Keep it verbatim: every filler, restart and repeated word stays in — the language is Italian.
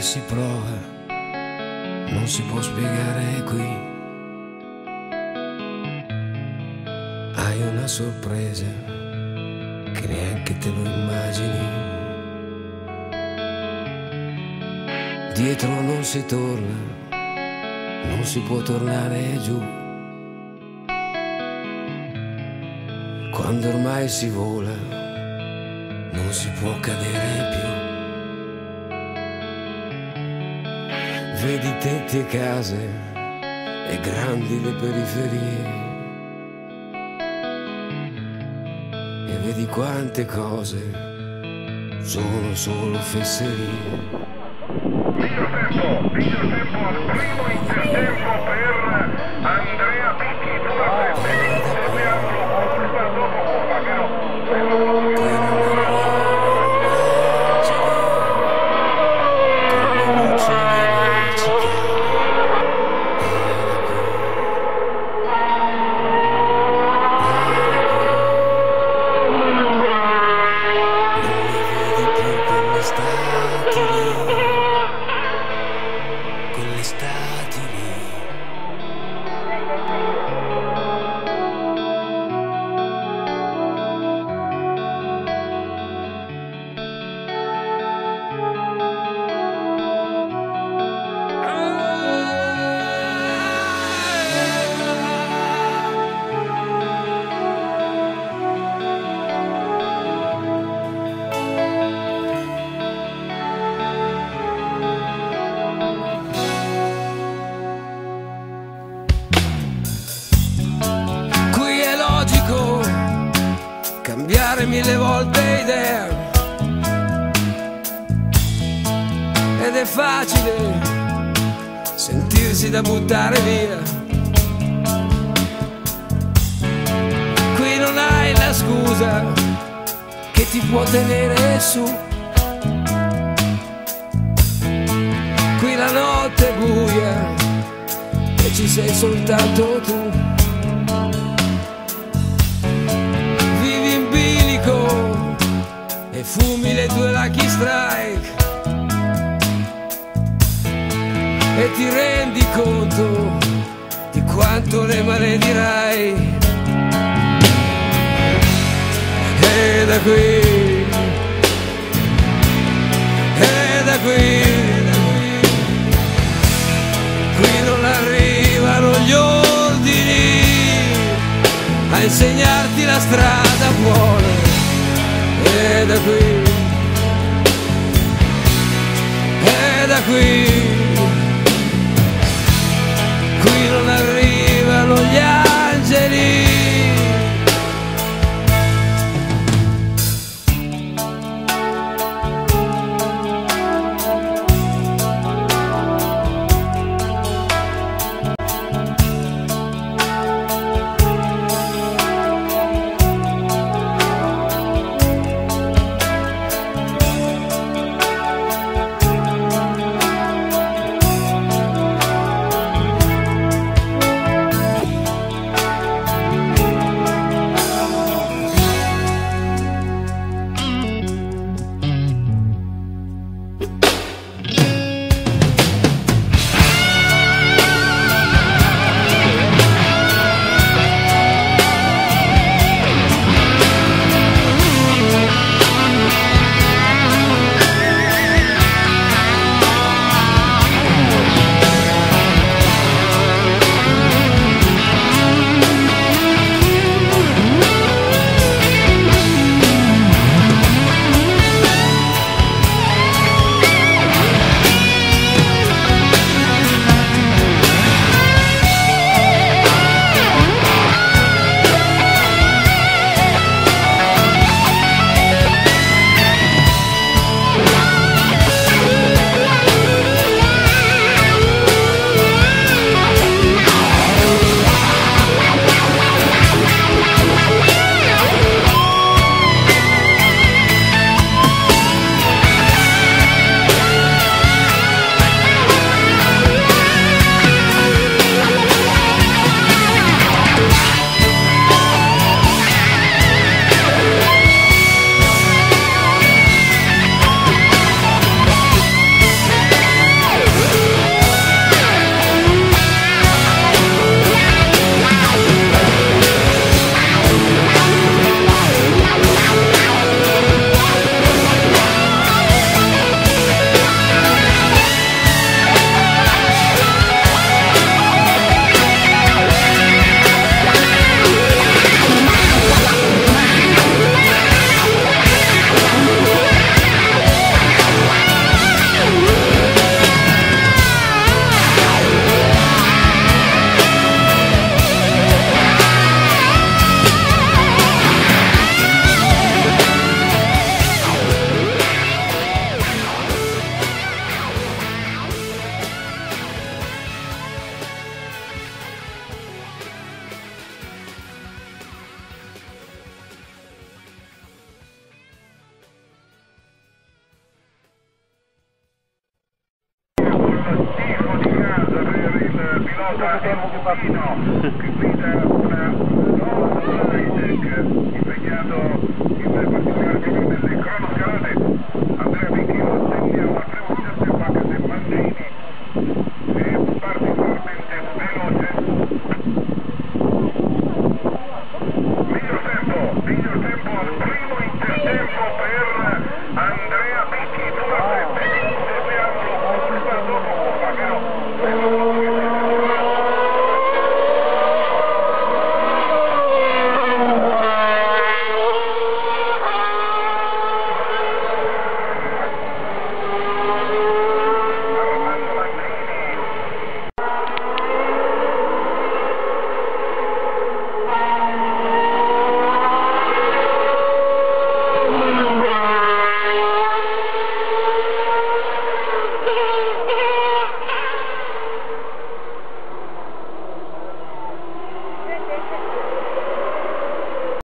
si prova, non si può spiegare qui. Hai una sorpresa che neanche te lo immagini. Dietro non si torna, non si può tornare giù. Quando ormai si vola, non si può cadere più. Vedi tetti e case e grandi le periferie, e vedi quante cose sono solo fesserie. Miglior tempo, miglior tempo al primo intertempo per Andrea Picchi, due a sette, sette altro, curva dopo curva, però bello veloce. Cambiare mille volte idea, ed è facile sentirsi da buttare via. Qui non hai la scusa che ti può tenere su. Qui la notte è buia e ci sei soltanto tu. E fumi le tue Lucky Strike e ti rendi conto di quanto le maledirai. E da qui, e da qui, qui non arrivano gli ordini a insegnarti la strada buona. E da qui, e da qui